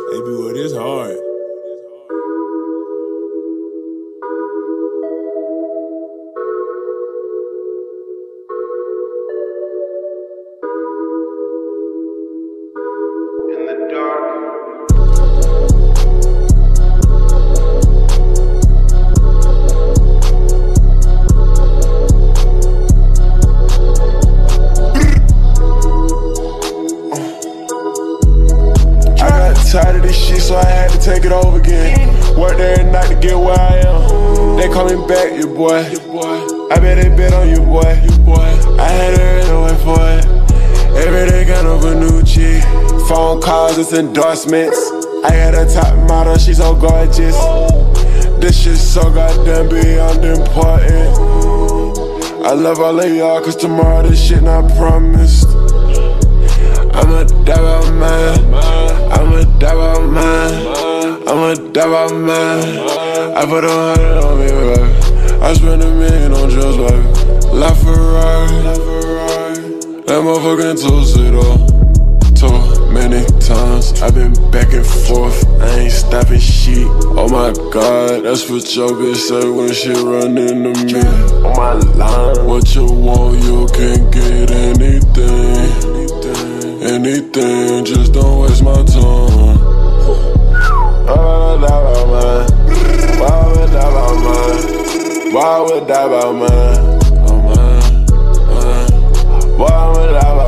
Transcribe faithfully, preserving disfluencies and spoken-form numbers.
Baby, what is hard? In the dark. Tired of this shit, so I had to take it over again. Worked every night to get where I am. They coming back, your boy. I bet they bet on you, boy. I had to really wait for it. Every day got over a new chick. Phone calls, it's endorsements. I got a top model, she's so gorgeous. This shit so goddamn beyond important. I love all of y'all, cause tomorrow this shit not promised. I'ma die by mine. I'ma die by mine. I'ma die by mine. I put a hundred on me, baby. I spent a million on drugs, baby. La Ferrari. That motherfucking two-seater. Too many times I've been back and forth. I ain't stopping shit. Oh my god, that's what your bitch say when she run into me. On my line, what you want, you can get anything. Anything, just don't waste my time. Why would I die about mine? Why would I die about mine? Why would I die about mine? Oh mine, mine. Why would I die about mine?